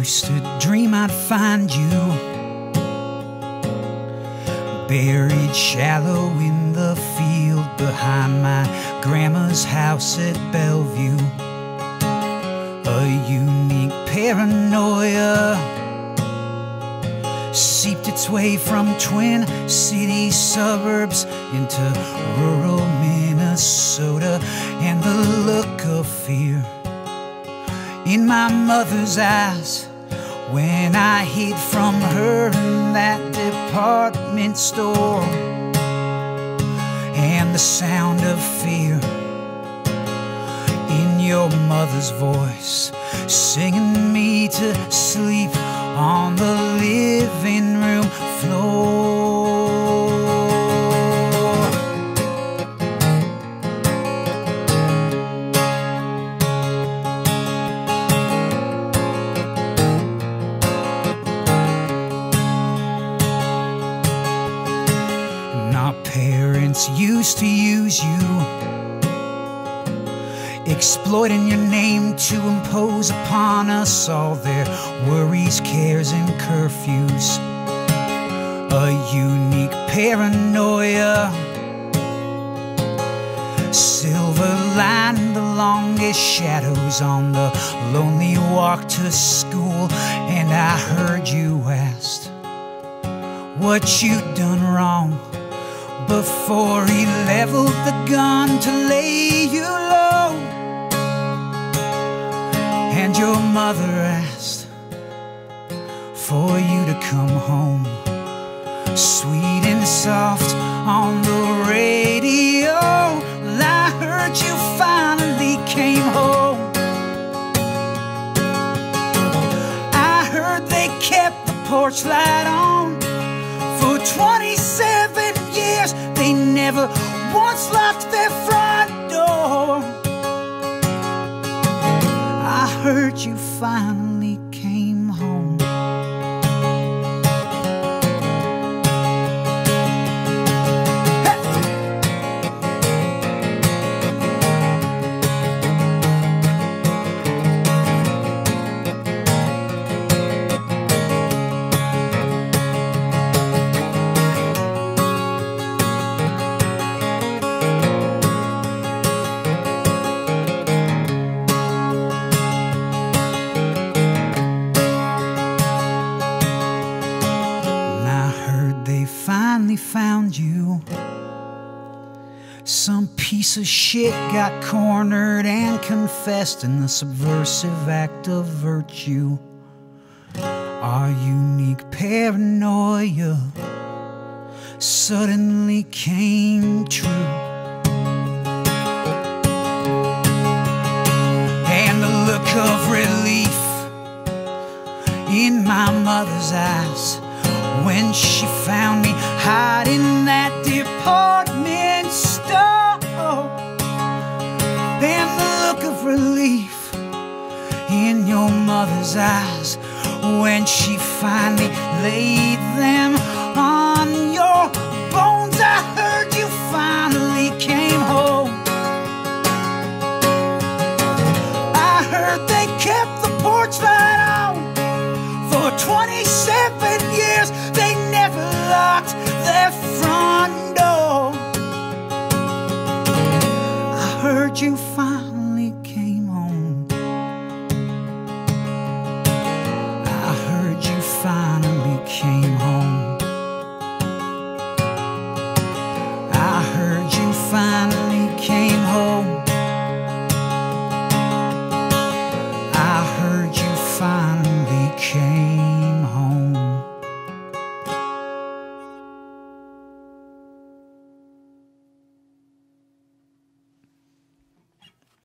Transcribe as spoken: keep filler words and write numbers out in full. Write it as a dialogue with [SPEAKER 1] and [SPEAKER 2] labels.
[SPEAKER 1] used to dream I'd find you buried shallow in the field behind my grandma's house at Bellevue. A unique paranoia seeped its way from Twin Cities suburbs into rural Minnesota, and the look of fear in my mother's eyes when I hid from her in that department store, and the sound of fear in your mother's voice singing me to sleep on the living room floor. And our parents used to use you, exploiting your name to impose upon us all their worries, cares, and curfews. A unique paranoia, silver lining the longest shadows on the lonely walk to school. And I heard you asked what you'd done wrong before he leveled the gun to lay you low. And your mother asked for you to come home, sweet and soft on the radio. Well, I heard you finally came home. I heard they kept the porch light on for twenty-seven years. They never once locked their front door. I heard you finally came home. Finally found you. Some piece of shit got cornered and confessed in the subversive act of virtue. Our unique paranoia suddenly came true, and the look of relief in my mother's eyes when she found me hiding that department store, and the look of relief in your mother's eyes when she finally laid them on your bones. I heard you finally came home. I heard they kept the porch light on for twenty-seven years. They never locked their front door. I heard you finally